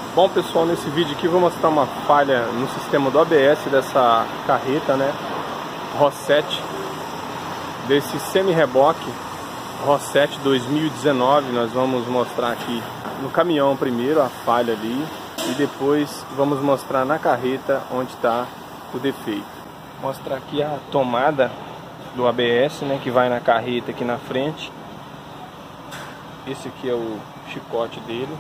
Bom pessoal, nesse vídeo aqui eu vou mostrar uma falha no sistema do ABS dessa carreta, né, Rosset, desse semi-reboque Rosset 2019. Nós vamos mostrar aqui no caminhão primeiro a falha ali e depois vamos mostrar na carreta onde está o defeito. Vou mostrar aqui a tomada do ABS, né, que vai na carreta aqui na frente. Esse aqui é o chicote dele.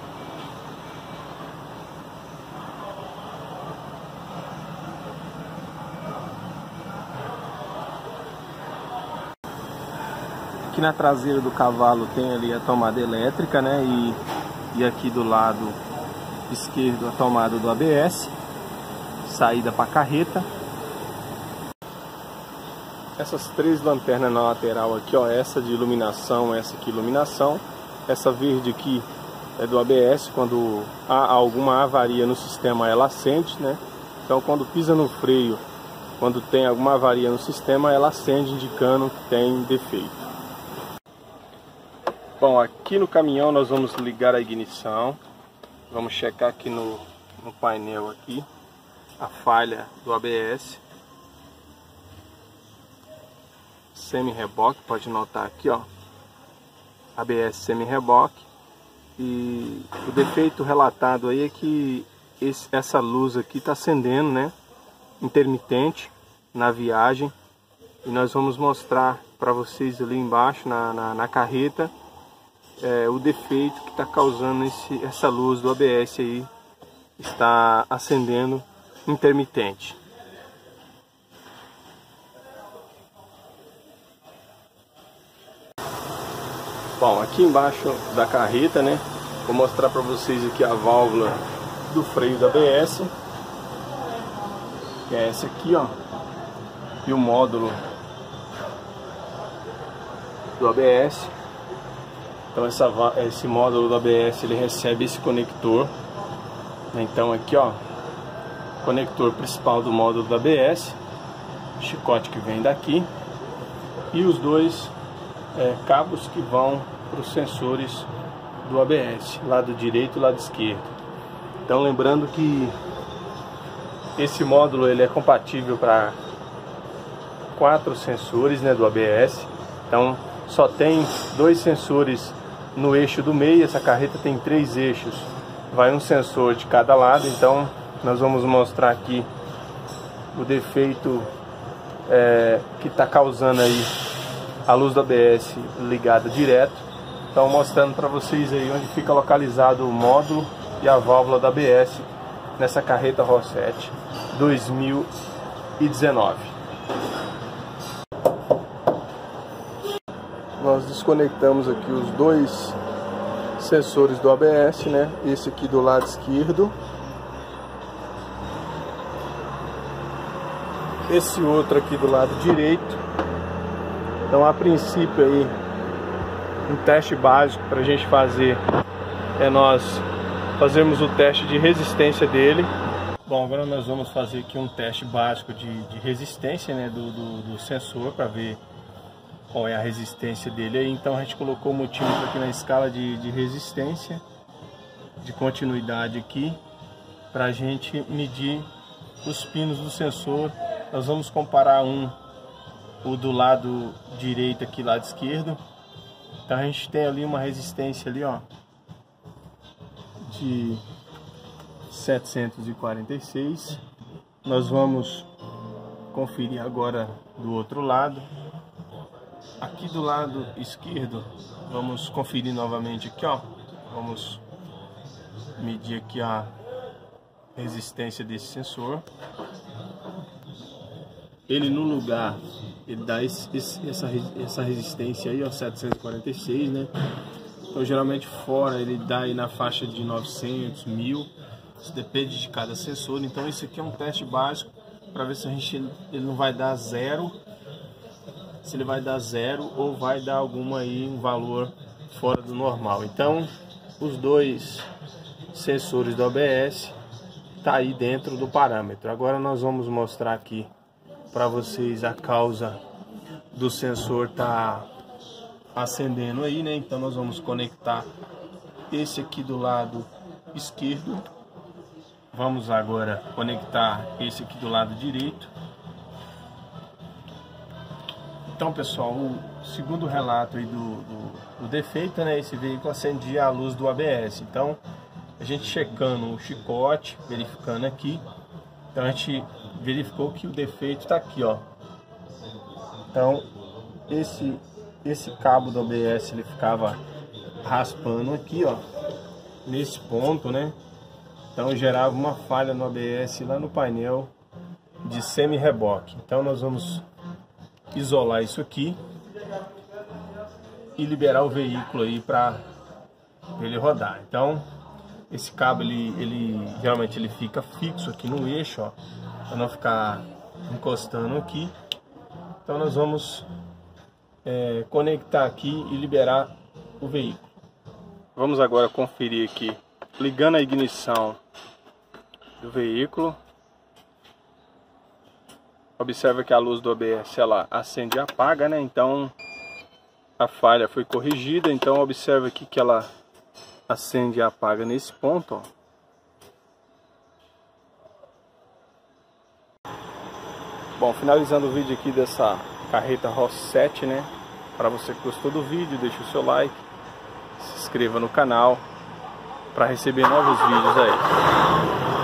Aqui na traseira do cavalo tem ali a tomada elétrica, né? E aqui do lado esquerdo a tomada do ABS, saída para a carreta. Essas três lanternas na lateral aqui, ó, essa de iluminação, essa aqui iluminação, essa verde aqui é do ABS. Quando há alguma avaria no sistema, ela acende, né? Então quando pisa no freio, quando tem alguma avaria no sistema, ela acende indicando que tem defeito. Bom, aqui no caminhão nós vamos ligar a ignição. Vamos checar aqui no painel aqui a falha do ABS. Semi-reboque, pode notar aqui, ó, ABS semi-reboque. E o defeito relatado aí é que essa luz aqui está acendendo, né, intermitente na viagem. E nós vamos mostrar para vocês ali embaixo na carreta o defeito que está causando essa luz do ABS aí, está acendendo intermitente. Bom, aqui embaixo da carreta, né, vou mostrar para vocês aqui a válvula do freio do ABS, que é essa aqui, ó, e o módulo do ABS. Então esse módulo do ABS ele recebe esse conector. Então aqui, ó, conector principal do módulo do ABS, chicote que vem daqui, e os dois cabos que vão para os sensores do ABS, lado direito e lado esquerdo. Então lembrando que esse módulo ele é compatível para 4 sensores, né, do ABS. Então só tem 2 sensores no eixo do meio. Essa carreta tem 3 eixos, vai um sensor de cada lado. Então nós vamos mostrar aqui o defeito que está causando aí a luz do ABS ligada direto. Então mostrando para vocês aí onde fica localizado o módulo e a válvula da ABS nessa carreta Rosset 2019. Nós desconectamos aqui os 2 sensores do ABS, né? Esse aqui do lado esquerdo, esse outro aqui do lado direito. Então a princípio aí um teste básico para a gente fazer é nós fazermos o teste de resistência dele. Bom, agora nós vamos fazer aqui um teste básico de resistência, né, do sensor, para ver qual é a resistência dele aí. Então a gente colocou o multímetro aqui na escala de resistência, de continuidade aqui, para a gente medir os pinos do sensor. Nós vamos comparar o do lado direito aqui, lado esquerdo. Então a gente tem ali uma resistência ali, ó, de 746. Nós vamos conferir agora do outro lado. Aqui do lado esquerdo, vamos conferir novamente aqui, ó. Vamos medir aqui a resistência desse sensor. Ele no lugar, ele dá essa resistência aí, ó, 746, né? Então geralmente fora ele dá aí na faixa de 900, 1000. Isso depende de cada sensor. Então esse aqui é um teste básico para ver se ele não vai dar zero. Se ele vai dar zero ou vai dar um valor fora do normal. Então os 2 sensores do ABS tá aí dentro do parâmetro. Agora nós vamos mostrar aqui para vocês a causa do sensor tá acendendo aí, né? Então nós vamos conectar esse aqui do lado esquerdo. Vamos agora conectar esse aqui do lado direito. Então, pessoal, o segundo relato aí do defeito, né? Esse veículo acendia a luz do ABS. Então, a gente checando o chicote, verificando aqui, então a gente verificou que o defeito está aqui, ó. Então, esse cabo do ABS ele ficava raspando aqui, ó, nesse ponto, né? Então gerava uma falha no ABS lá no painel de semi-reboque. Então nós vamos isolar isso aqui e liberar o veículo aí para ele rodar. Então esse cabo ele geralmente ele fica fixo aqui no eixo, ó, para não ficar encostando aqui. Então nós vamos conectar aqui e liberar o veículo. Vamos agora conferir aqui, ligando a ignição do veículo. Observa que a luz do ABS ela acende e apaga, né? Então a falha foi corrigida. Então observa aqui que ela acende e apaga nesse ponto, ó. Bom, finalizando o vídeo aqui dessa carreta Rosset, né? Para você que gostou do vídeo, deixa o seu like, se inscreva no canal para receber novos vídeos aí.